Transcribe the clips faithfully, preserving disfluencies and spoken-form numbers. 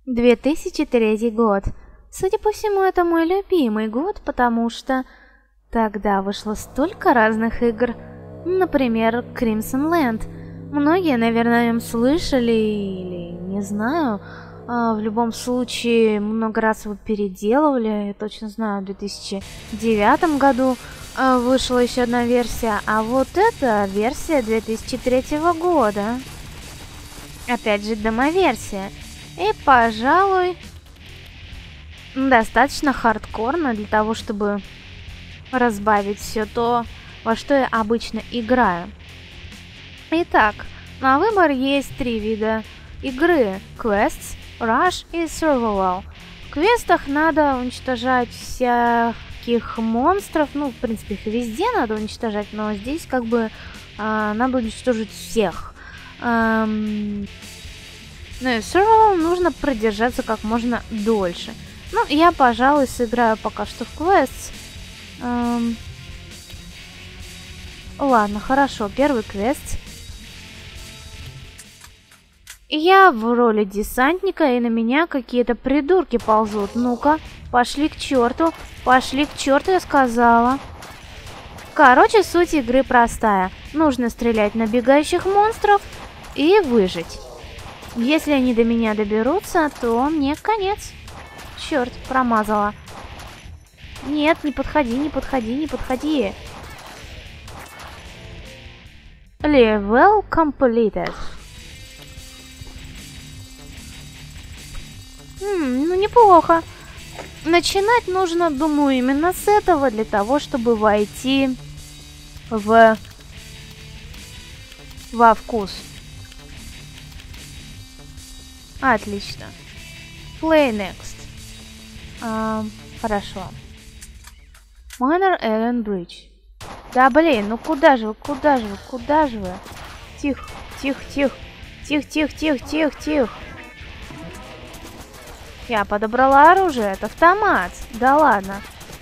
две тысячи третий год. Судя по всему, это мой любимый год, потому что тогда вышло столько разных игр. Например, Crimson Land. Многие, наверное, о нем слышали или не знаю. А, в любом случае, много раз его переделывали. Я точно знаю, в две тысячи девятом году а, вышла еще одна версия. А вот эта версия две тысячи третьего года. Опять же, демоверсия. И, пожалуй, достаточно хардкорно для того, чтобы разбавить все то, во что я обычно играю. Итак, на выбор есть три вида игры: Quests, Rush и Survival. В квестах надо уничтожать всяких монстров, ну, в принципе, их везде надо уничтожать, но здесь как бы э, надо уничтожить всех. Эм... Ну и в Survival нужно продержаться как можно дольше. Ну, я, пожалуй, сыграю пока что в Quests. Эм... Ладно, хорошо, первый квест. Я в роли десантника, и на меня какие-то придурки ползут. Ну-ка, пошли к черту, пошли к черту, я сказала. Короче, суть игры простая. Нужно стрелять на бегающих монстров и выжить. Если они до меня доберутся, то мне конец. Черт, промазала. Нет, не подходи, не подходи, не подходи. Level completed. Хм, ну неплохо. Начинать нужно, думаю, именно с этого, для того, чтобы войти в... во вкус. Отлично. Play next. А, хорошо. Minor Island Bridge. Да блин, ну куда же вы, куда же вы, куда же вы? Тихо, тихо, тихо. Тихо, тихо, тихо, тихо, тихо. Я подобрала оружие, это автомат. Да ладно.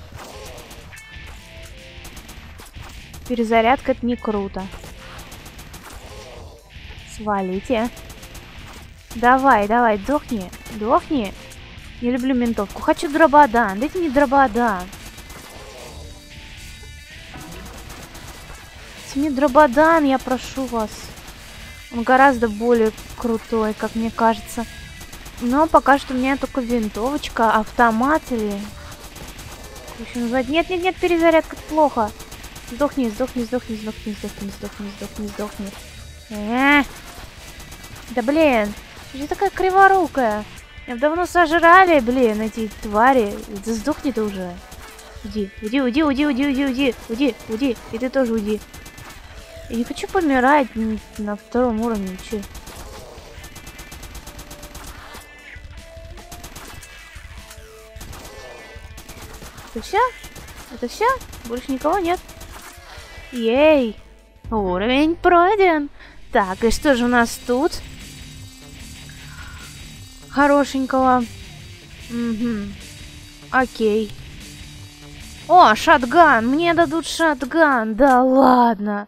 Перезарядка — это не круто. Свалите. Давай, давай, дохни, дохни. Не люблю ментовку. Хочу дрободан. Дайте мне дрободан. Дайте мне дрободан, я прошу вас. Он гораздо более крутой, как мне кажется. Но пока что у меня только винтовочка, автомат или... Как еще назвать? Нет, нет, нет, перезарядка, это плохо. Сдохни, сдохни, сдохни, сдохни, сдохни, сдохни, сдохни, сдохни. Э-э-э. Да блин, ты такая криворукая. Меня давно сожрали, блин, эти твари. Да сдохни ты уже. Уйди, уйди, уйди, уйди, уйди, уйди, уйди, уйди, уйди. И ты тоже уйди. Я не хочу помирать на втором уровне, че. Это все? Это все? Больше никого нет? Ей! Уровень пройден. Так, и что же у нас тут? Хорошенького. Угу. Окей. О, шотган! Мне дадут шотган! Да ладно!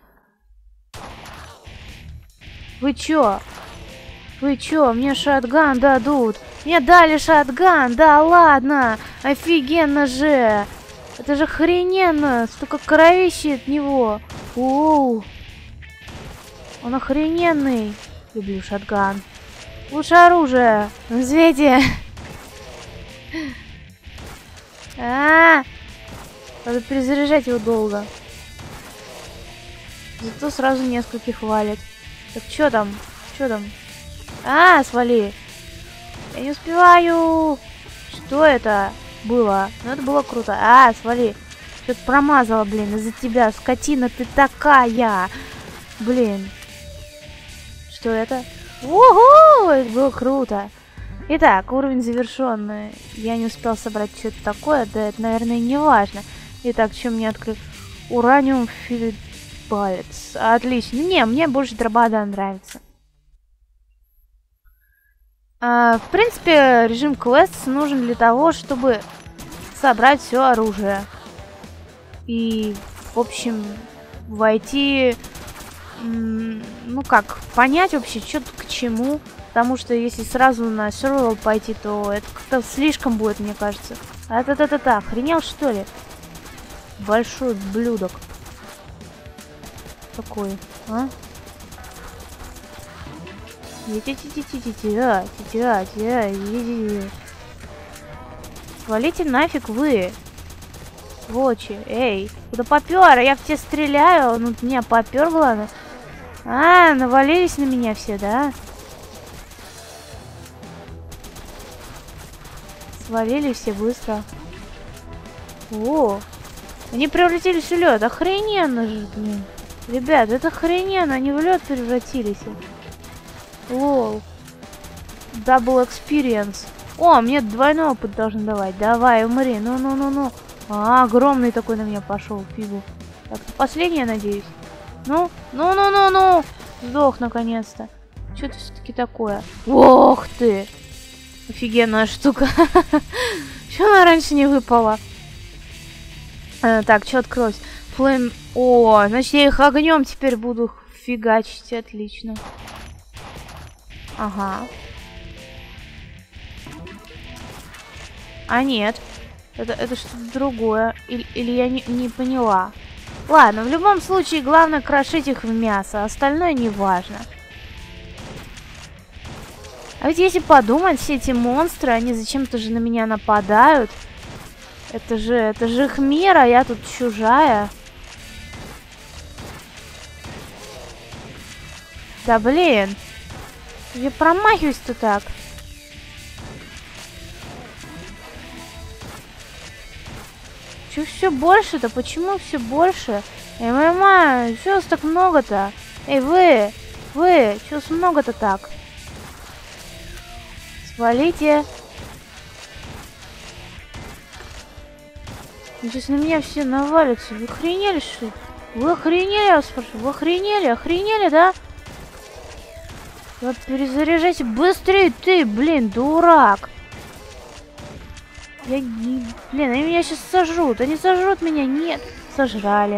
Вы чё? Вы чё? Мне шотган дадут! Мне дали шотган! Да ладно! Офигенно же! Это же охрененно! Столько кровищи от него! Оу! Он охрененный! Люблю шотган. Лучше оружие на свете! А, надо перезаряжать его долго. Зато сразу нескольких валит. Так чё там? Чё там? А, свали! Я не успеваю! Что это было? Ну это было круто. А, свали! Что-то промазала, блин, из-за тебя. Скотина ты такая! Блин. Что это? Угу! Это было круто. Итак, уровень завершенный. Я не успел собрать что-то такое. Да это, наверное, не важно. Итак, что мне открыть? Ураниум филипалец. Отлично. Не, мне больше дрободан нравится. А, в принципе, режим Quests нужен для того, чтобы собрать все оружие. И, в общем, войти... Ну как, понять вообще, что тут к чему. Потому что если сразу на survival пойти, то это как-то слишком будет, мне кажется. А та-та-та-та, охренел что ли? Большой блюдок. Такой, а? Свалите нафиг вы. Сволочи, эй, куда попёр? Я в тебя стреляю, ну меня попёр, главное. А, навалились на меня все, да? Свалили все быстро. О, они превратились в лед. Охрененно же, блин. Ребят, это охрененно, они в лед превратились. Лол. Double experience. О, мне двойной опыт должен давать. Давай, умри. Ну-ну-ну-ну. А, огромный такой на меня пошел, фигу. Так, последний, я надеюсь. Ну, ну-ну-ну-ну. Сдох наконец-то. Что это все-таки такое? Ох ты! Офигенная штука. Чего она раньше не выпала? А, так, что открылось? Флейм. О, значит, я их огнем теперь буду фигачить. Отлично. Ага. А нет. Это, это что-то другое. Или, или я не, не поняла. Ладно, в любом случае, главное крошить их в мясо. Остальное не важно. А ведь если подумать, все эти монстры, они зачем-то же на меня нападают. Это же, это же их мир, а я тут чужая. Да блин. Я промахиваюсь-то так. Чё все больше-то? Почему все больше? Эй, моя мама, чё вас так много-то? Эй, вы! Вы! Чё вас много-то так? Свалите! Сейчас на меня все навалятся. Вы охренели, что ли? Вы охренели, я вас спрашиваю? Вы охренели? Охренели, да? Вот перезаряжайся быстрее, ты, блин, дурак! Я не... Блин, они меня сейчас сожрут. Они сожрут меня. Нет. Сожрали.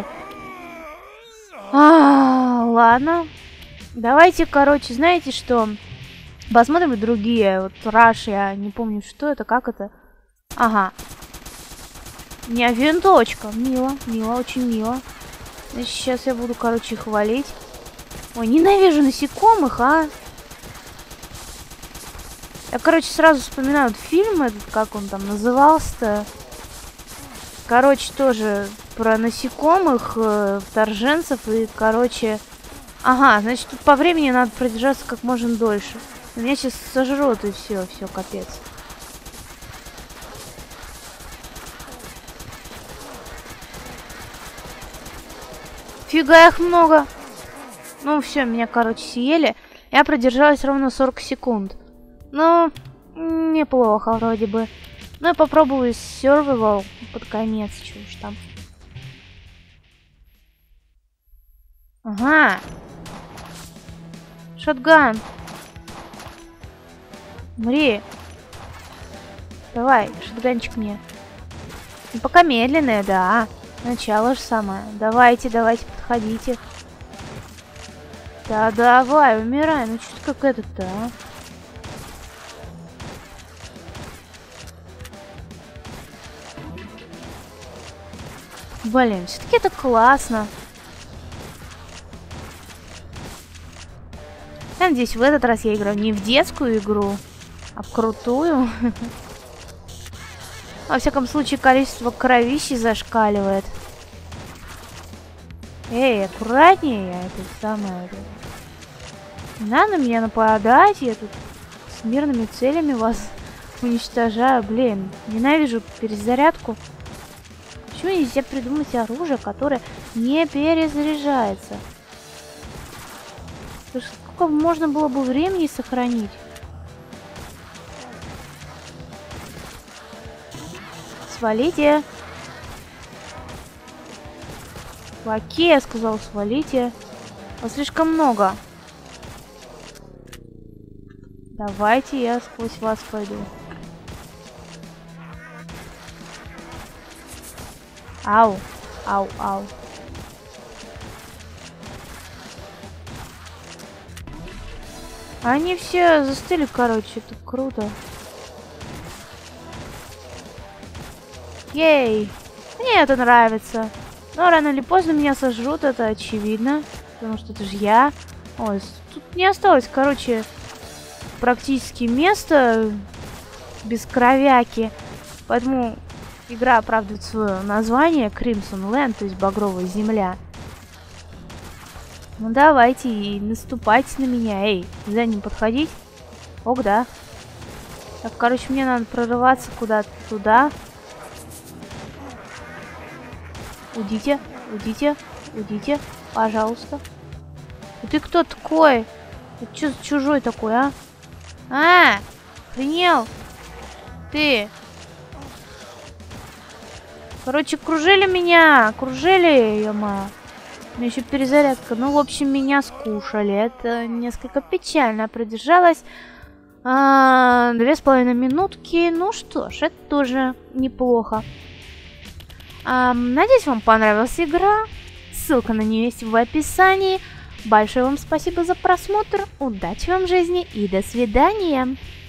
А, ладно. Давайте, короче, знаете что? Посмотрим другие. Вот Rush, я не помню, что это, как это. Ага. Не, винтовочка. Мило, мило, очень мило. Значит, сейчас я буду, короче, их валить. Ой, ненавижу насекомых, а. Я, короче, сразу вспоминаю вот фильм этот, как он там назывался-то. Короче, тоже про насекомых, э, вторженцев и, короче... Ага, значит, тут по времени надо продержаться как можно дольше. Меня сейчас сожрут и все, все, капец. Фига их много. Ну все, меня, короче, съели. Я продержалась ровно сорок секунд. Ну, неплохо вроде бы. Ну, я попробую survival под конец, что уж там. Ага. Шотган. Мри. Давай, шотганчик мне. Ну, пока медленное, да. Начало же самое. Давайте, давайте, подходите. Да давай, умирай. Ну, что-то как этот-то, а? Блин, все-таки это классно. Я надеюсь, в этот раз я играю не в детскую игру, а в крутую. Во всяком случае, количество кровищи зашкаливает. Эй, аккуратнее, я это самое. Не надо меня нападать, я тут с мирными целями вас уничтожаю. Блин, ненавижу перезарядку. Почему нельзя придумать оружие, которое не перезаряжается? Сколько можно было бы времени сохранить? Свалите. Окей, я сказал, свалите. Вас слишком много. Давайте я сквозь вас пойду. Ау, ау, ау. Они все застыли, короче, это круто. Ей! Мне это нравится. Но рано или поздно меня сожрут, это очевидно. Потому что это же я. Ой, тут не осталось, короче, практически места без кровяки. Поэтому игра оправдывает свое название Crimson Land, то есть Багровая Земля. Ну давайте и наступайте на меня. Эй, за ним подходить? Ок, да. Так, короче, мне надо прорываться куда-то туда. Уйдите, уйдите, уйдите, пожалуйста. И ты кто такой? Это что за чужой такой, а? А, охренел? Ты. Короче, кружили меня, кружили, ё-моё. У меня еще перезарядка. Ну, в общем, меня скушали. Это несколько печально. Продержалась а, две с половиной минутки. Ну что ж, это тоже неплохо. А, надеюсь, вам понравилась игра. Ссылка на нее есть в описании. Большое вам спасибо за просмотр. Удачи вам в жизни и до свидания.